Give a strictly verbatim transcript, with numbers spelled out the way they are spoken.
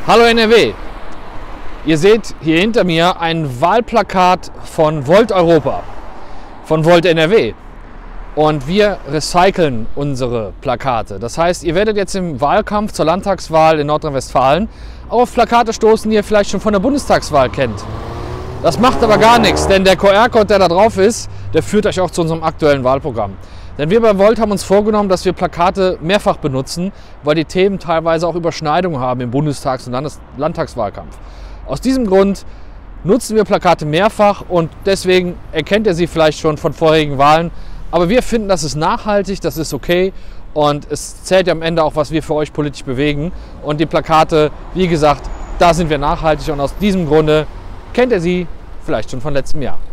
Hallo N R W! Ihr seht hier hinter mir ein Wahlplakat von Volt Europa, von Volt N R W. Und wir recyceln unsere Plakate. Das heißt, ihr werdet jetzt im Wahlkampf zur Landtagswahl in Nordrhein-Westfalen auf Plakate stoßen, die ihr vielleicht schon von der Bundestagswahl kennt. Das macht aber gar nichts, denn der Q R-Code, der da drauf ist, der führt euch auch zu unserem aktuellen Wahlprogramm. Denn wir bei Volt haben uns vorgenommen, dass wir Plakate mehrfach benutzen, weil die Themen teilweise auch Überschneidungen haben im Bundestags- und Landes Landtagswahlkampf. Aus diesem Grund nutzen wir Plakate mehrfach und deswegen erkennt ihr sie vielleicht schon von vorherigen Wahlen. Aber wir finden, das ist nachhaltig, das ist okay und es zählt ja am Ende auch, was wir für euch politisch bewegen. Und die Plakate, wie gesagt, da sind wir nachhaltig und aus diesem Grunde kennt ihr sie vielleicht schon von letztem Jahr.